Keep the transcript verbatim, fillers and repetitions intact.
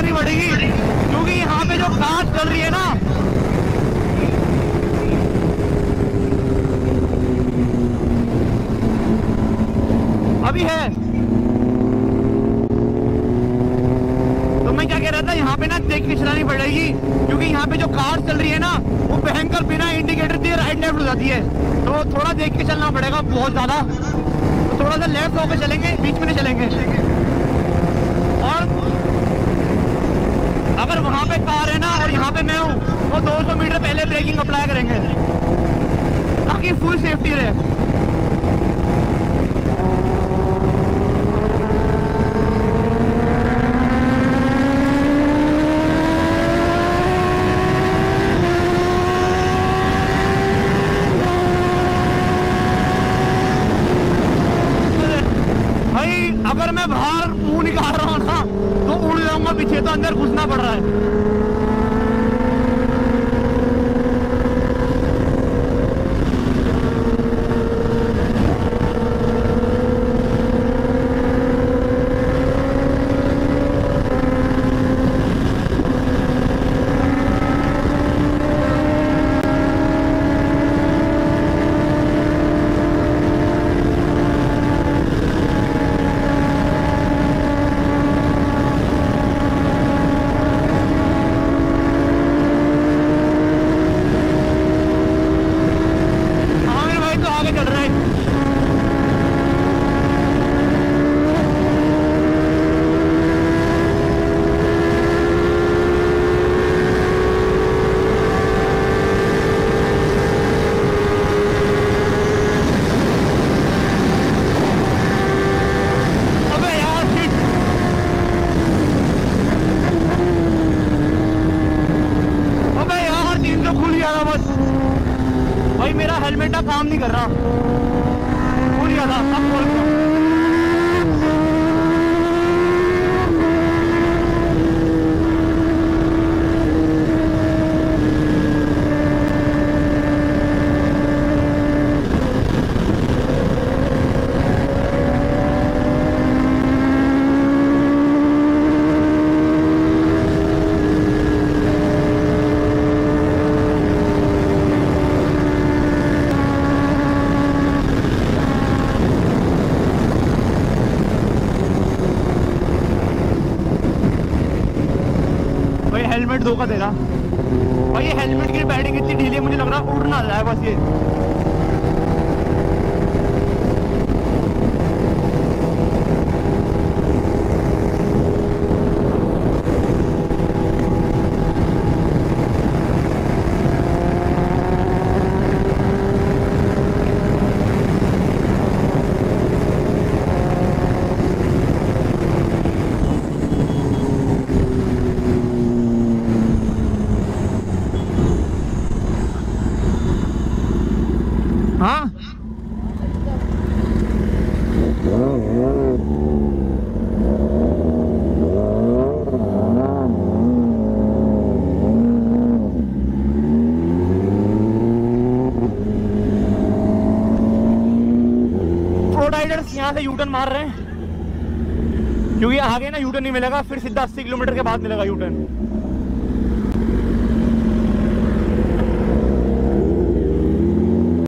चलानी पड़ेगी, क्योंकि यहाँ पे जो कार चल रही है ना, अभी है। तो मैं क्या कह रहा था, यहाँ पे ना देख के चलानी पड़ेगी, क्योंकि यहाँ पे जो कार चल रही है ना, वो भयंकर बिना इंडिकेटर दिए राइट लेफ्ट हो जाती है। तो थोड़ा देख के चलना पड़ेगा, बहुत ज्यादा। तो थोड़ा सा लेफ्ट होकर चलेंगे, बीच में नहीं चलेंगे। और अगर वहाँ पे कार है ना और यहाँ पे मैं हूँ, तो दो सौ मीटर पहले ब्रेकिंग अप्लाई करेंगे, ताकि फुल सेफ्टी रहे। अगर मैं बाहर मुंह निकाल रहा हूँ ना, तो उड़ जाऊंगा पीछे, तो अंदर घुसना पड़ रहा है। भाई मेरा हेलमेट का काम नहीं कर रहा, भूल गया था, अब बोल रहा हूँ। हेलमेट धोखा दे रहा भाई, ये हेलमेट की पैडिंग इतनी ढीली है, मुझे लग रहा है उड़ ना जाए बस ये। हाँ प्रो राइडर्स यहाँ से यूटर्न मार रहे हैं, क्योंकि आगे ना यूटर्न नहीं मिलेगा, फिर सीधा अस्सी किलोमीटर के बाद मिलेगा यूटर्न।